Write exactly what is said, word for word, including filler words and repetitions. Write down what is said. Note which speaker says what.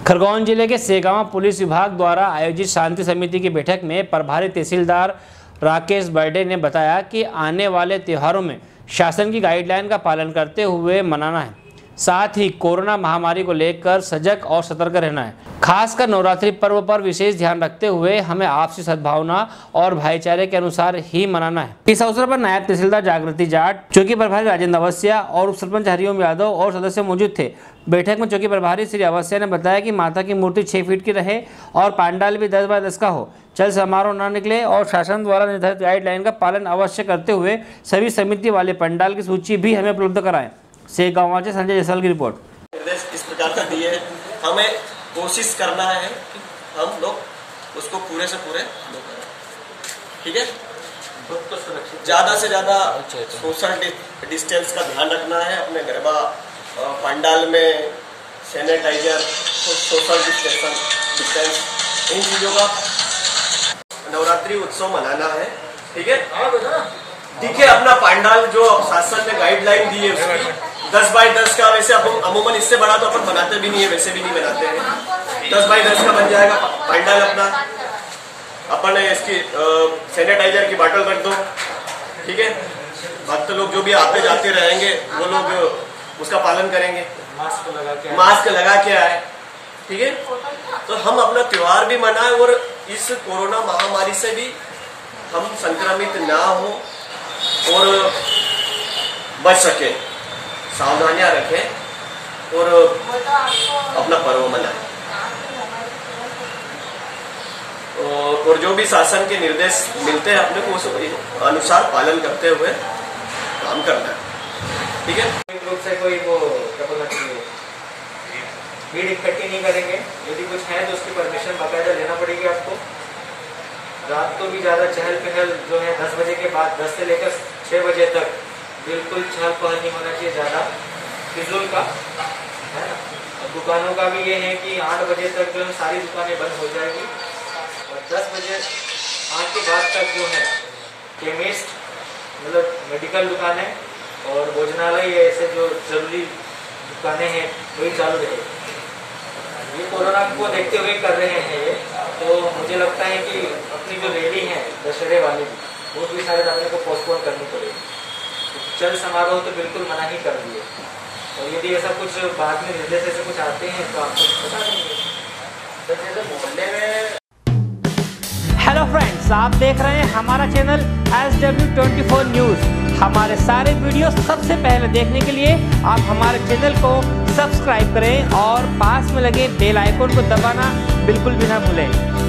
Speaker 1: खरगोन जिले के सेगांव पुलिस विभाग द्वारा आयोजित शांति समिति की बैठक में प्रभारी तहसीलदार राकेश बर्डे ने बताया कि आने वाले त्योहारों में शासन की गाइडलाइन का पालन करते हुए मनाना है, साथ ही कोरोना महामारी को लेकर सजग और सतर्क रहना है। खासकर नवरात्रि पर्व पर विशेष ध्यान रखते हुए हमें आपसी सद्भावना और भाईचारे के अनुसार ही मनाना है। इस अवसर पर नायब तहसीलदार जागृति जाट, चौकी प्रभारी राजेंद्र अवस्थिया और उप सरपंच हरिओम यादव और सदस्य मौजूद थे। बैठक में चौकी प्रभारी श्री अवस्थिया ने बताया कि माता की मूर्ति छह फीट की रहे और पांडाल भी दस बाय दस का हो, चल समारोह न निकले और शासन द्वारा निर्धारित गाइडलाइन का पालन अवश्य करते हुए सभी समिति वाले पंडाल की सूची भी हमें उपलब्ध कराएं। से गाँव से संजय जैसवाल की रिपोर्ट।
Speaker 2: निर्देश इस प्रकार का दिए हैं, हमें कोशिश करना है कि हम लोग उसको पूरे से पूरे ठीक है। ज़्यादा से ज़्यादा सोशल डिस्टेंस का ध्यान रखना है, अपने गरबा पंडाल में सैनिटाइजर, सोशल डिस्टेंस डिस्टेंस इन चीज़ों का नवरात्रि उत्सव मनाना है, ठीक है। देखिए अपना पंडाल जो शासन ने गाइडलाइन दी है उसकी दस बाई दस का, वैसे अमूमन इससे बड़ा तो अपन बनाते भी नहीं है, वैसे भी नहीं बनाते हैं। दस बाई दस का बन जाएगा पंडाल अपना। अपन इसकी सैनिटाइजर की बॉटल रख दो, ठीक है। भक्त लोग जो भी आते जाते रहेंगे वो लोग उसका पालन करेंगे, मास्क लगा के मास्क लगा के आए, ठीक है। तो हम अपना त्योहार भी मनाएं और इस कोरोना महामारी से भी हम संक्रमित ना हो और बच सके, सावधानियां रखें और अपना पर्व मनाएं। और जो भी शासन के निर्देश मिलते हैं अपने को उस अनुसार पालन करते हुए काम करना है, ठीक है।
Speaker 3: ग्रुप से कोई वो क्या बोलना चाहिए, भीड़ इकट्ठी नहीं करेंगे। यदि कुछ है तो उसकी परमिशन बाकायदा लेना पड़ेगी आपको। रात को भी ज़्यादा चहल पहल जो है दस बजे के बाद, दस से लेकर छः बजे तक बिल्कुल चहल पहल नहीं होना चाहिए ज़्यादा फिजूल का, है ना। दुकानों का भी ये है कि आठ बजे तक जो है सारी दुकानें बंद हो जाएगी और दस बजे आठ के बाद तक जो है केमिस्ट मतलब मेडिकल दुकानें और भोजनालय ऐसे जो जरूरी दुकानें हैं वही चालू रहेगी। ये कोरोना को देखते हुए कर रहे हैं ये, तो मुझे लगता है कि अपनी जो रैली है दशहरे वाली वो भी शायद अपने को पोस्टपोन करनी पड़ेगी। तो चल समारोह तो बिल्कुल मना ही कर दिए, और यदि ऐसा कुछ बाद में निर्देश ऐसे कुछ आते हैं तो आपको बता देंगे। जैसे मोहल्ले में।
Speaker 1: हेलो फ्रेंड्स, आप देख रहे हैं हमारा channel S W twenty four news. हमारे सारे वीडियो सबसे पहले देखने के लिए आप हमारे चैनल को सब्सक्राइब करें और पास में लगे बेल आइकन को दबाना बिल्कुल भी ना भूलें।